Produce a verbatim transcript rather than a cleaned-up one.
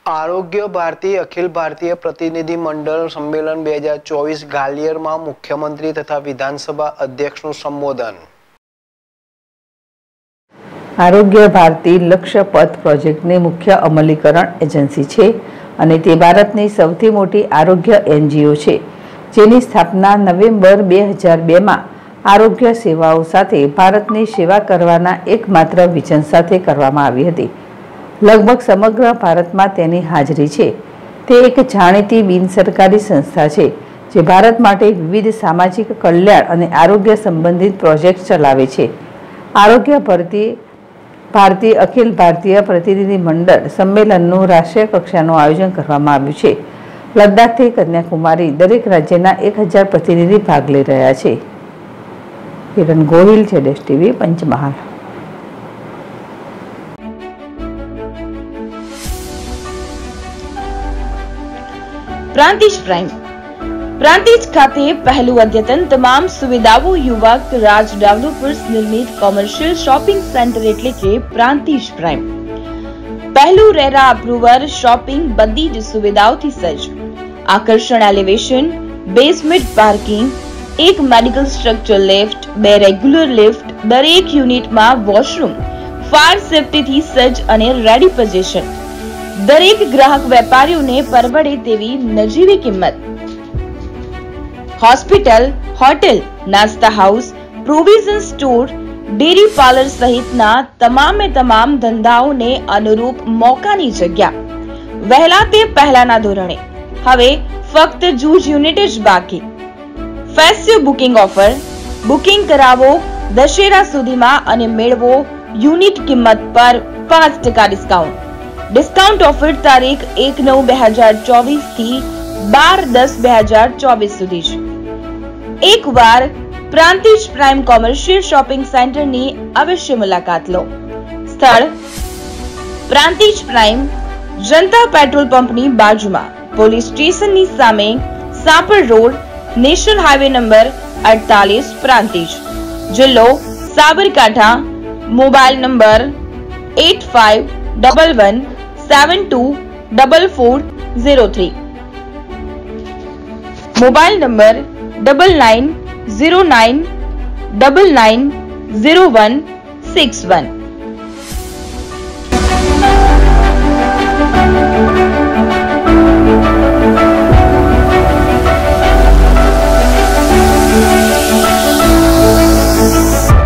આરોગ્ય ભારતી અખિલ ભારતીય પ્રતિનિધિ મંડળ સંમેલન બે હજાર ચોવીસ ગાલિયરમાં મુખ્યમંત્રી તથા વિધાનસભા અધ્યક્ષનું સંબોધન। આરોગ્ય ભારતી લક્ષ્ય પથ પ્રોજેક્ટની મુખ્ય અમલીકરણ એજન્સી છે અને તે ભારતની સૌથી મોટી આરોગ્ય એનજીઓ છે, જેની સ્થાપના નવેમ્બર બે હજાર બેમાં આરોગ્ય સેવાઓ સાથે ભારતની સેવા કરવાના એકમાત્ર વિઝન સાથે કરવામાં આવી હતી। લગભગ સમગ્ર ભારતમાં તેની હાજરી છે। તે એક જાણીતી બિનસરકારી સંસ્થા છે જે ભારત માટે વિવિધ સામાજિક કલ્યાણ અને આરોગ્ય સંબંધિત પ્રોજેક્ટ ચલાવે છે। આરોગ્ય ભારતી ભારતીય અખિલ ભારતીય પ્રતિનિધિ મંડળ સંમેલનનું રાષ્ટ્રીય કક્ષાનું આયોજન કરવામાં આવ્યું છે। લદ્દાખથી કન્યાકુમારી દરેક રાજ્યના એક હજાર પ્રતિનિધિ ભાગ લઈ રહ્યા છે। કિરણ ગોહિલ છે, Dash TV, Panchmahal. Prantij prime Prantij ખાતે પહેલું અદ્યતન તમામ સુવિધાઓ યુવક રાજ ડેવલપર્સ નિર્મિત કોમર્શિયલ શોપિંગ સેન્ટર એટલે કે પ્રાંતિજ પ્રાઇમ પહેલું રેરા અપ્રુવર શોપિંગ બધી જ સુવિધાઓથી સજ્જ। આકર્ષણ એલિવેશન, બેઝમેન્ટ પાર્કિંગ, એક મેડિકલ સ્ટ્રક્ચર લિફ્ટ, બે રેગ્યુલર લિફ્ટ, દરેક યુનિટમાં વોશરૂમ, ફાયર સેફ્ટીથી સજ્જ અને રેડી પોઝિશન। દરેક ગ્રાહક વેપારીઓને પરવડે તેવી નજીવી કિંમત। હોસ્પિટલ, હોટેલ, નાસ્તા house, provision store, dairy parlour સહિતના તમામે તમામ ધંધાઓને અનુરૂપ મોકાની જગ્યા। વહેલા તે પહેલાના ધોરણે, હવે ફક્ત જૂજ યુનિટ જ બાકી। ફેસ્ટિવ બુકિંગ ઓફર, બુકિંગ કરાવો દશેરા સુધીમાં અને મેળવો યુનિટ કિંમત પર પાંચ ટકા ડિસ્કાઉન્ટ। ડિસ્કાઉન્ટ ઓફર તારીખ એક નવ બે હજાર ચોવીસ થી બાર દસ બે હજાર ચોવીસ સુધી છે। એકવાર પ્રાંતિજ પ્રાઇમ કોમર્શિયલ શોપિંગ સેન્ટરની અવશ્ય મુલાકાત લો। સ્થળ પ્રાંતિજ પ્રાઇમ, જનતા પેટ્રોલ પંપની બાજુમાં, પોલીસ સ્ટેશનની સામે, Sapar road, national highway number અડતાલીસ, પ્રાંતિજ। જિલ્લો Sabarkantha. Mobile number eight five double one seven two double four zero three, mobile number double nine zero nine double nine zero one six one.